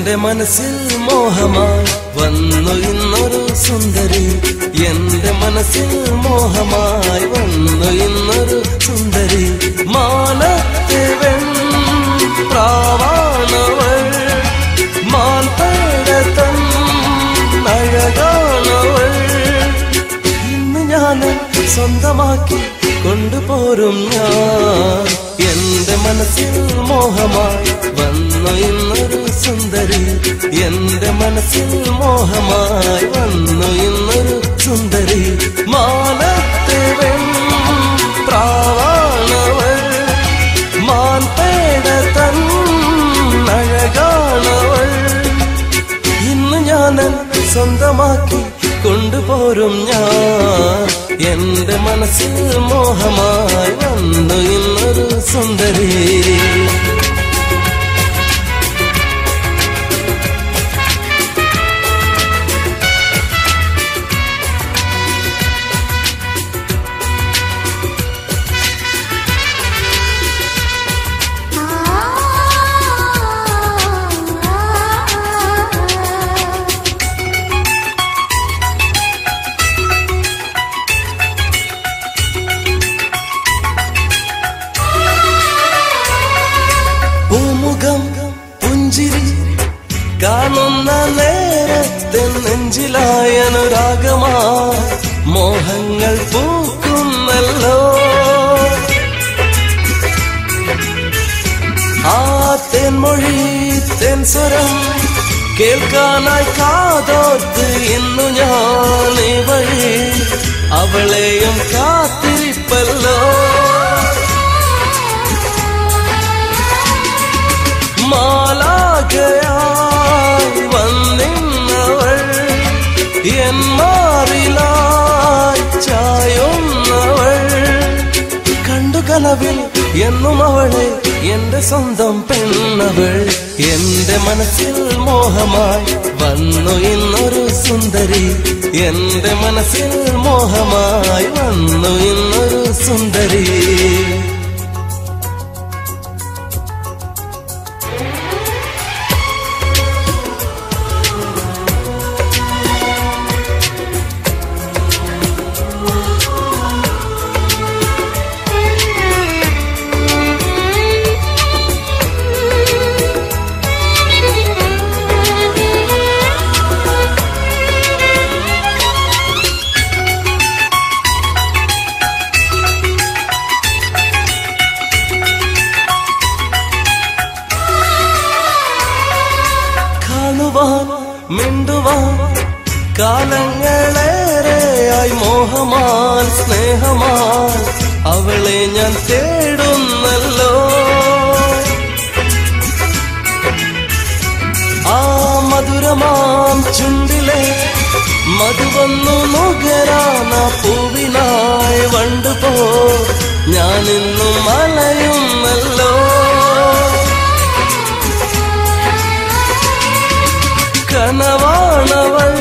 എന്റെ മനസ്സിൽ മോഹമായി വന്നു ഇന്നൊരു സുന്ദരി എന്റെ മനസ്സിൽ മോഹമായി വന്നു ഇന്നൊരു സുന്ദരി മാനത്തെ പ്രാവാണവൾ മാൻപേടത്തൻ അഴകാണവൾ ഇന്ന് ഞാൻ സ്വന്തമാക്കി കൊണ്ടുപോരും ഞാൻ എന്റെ മനസ്സിൽ മോഹമായി വന്നു ഇന്നൊരു സുന്ദരി എന്റെ മനസ്സിൽ മോഹമായി വന്നു ഇന്നൊരു സുന്ദരി മാനത്തെ പ്രാവാണവൾ മാൻപേടത്തൻ അഴകാണവൾ ഇന്ന് ഞാൻ സ്വന്തമാക്കി കൊണ്ടുപോരും ഞാൻ എന്റെ മനസ്സിൽ മോഹമായി വന്നു ഇന്നൊരു സുന്ദരി പുഞ്ചിരി കാണുന്ന നേരത്തെ നെഞ്ചിലായനുരാഗമാ മോഹങ്ങൾ പൂക്കുന്നല്ലോ ആ തേൻമൊഴി തേൻസ്വരം കേൾക്കാനായി കാതോർത്ത് ഇന്നു ഞാൻ ഈ വഴി അവളെയും കാത്തിരിപ്പല്ലോ മാലാഖയായി വന്നിന്നവൾ എൻ മാറിലായി ചായുന്നവൾ കണ്ടു കനവിൽ എന്നും അവളെ എന്റെ സ്വന്തം പെണ്ണവൾ എന്റെ മനസ്സിൽ മോഹമായി വന്നു ഇന്നൊരു സുന്ദരി എന്റെ മനസ്സിൽ മോഹമായി വന്നു ഇന്നൊരു സുന്ദരി മിണ്ടുവാൻ കാലങ്ങളേറെയായി മോഹമാൻ സ്നേഹമാൻ അവളെ ഞാൻ തേടുന്നല്ലോ ആ മധുരമാം ചുണ്ടിലെ മധുവന്നു നുകരാന പൂവിനായി വണ്ടുപോ ഞാനിന്നും മലയുന്നല്ലോ കനവാണവൾ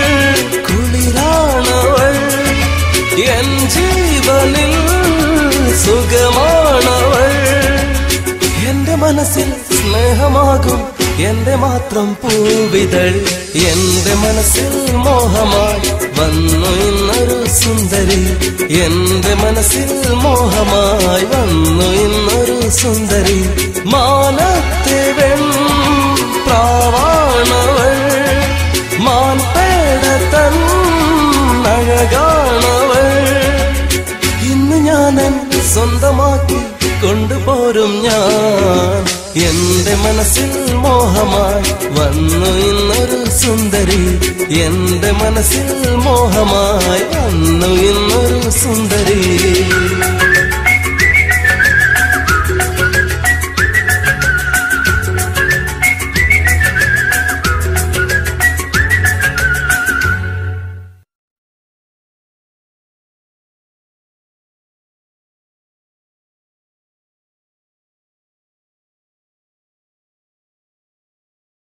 കുളിരാണവൾ എൻ ജീവനിൽ സുഖമാണവൾ എന്റെ മനസ്സിൽ സ്നേഹമാകും എന്റെ മാത്രം പൂവിതൾ എന്റെ മനസ്സിൽ മോഹമായി വന്നു ഇന്നൊരു സുന്ദരി എന്റെ മനസ്സിൽ മോഹമായി വന്നു ഇന്നൊരു സുന്ദരി മാനത്തെ പ്രാവാണവൾ മാൻപേടത്തൻ അഴകാണവൾ ഇന്ന് ഞാൻ സ്വന്തമാക്കി കൊണ്ടുപോരും ഞാൻ എന്റെ മനസ്സിൽ മോഹമായി വന്നു ഇന്നൊരു സുന്ദരി എന്റെ മനസ്സിൽ മോഹമായി വന്നു ഇന്നൊരു സുന്ദരി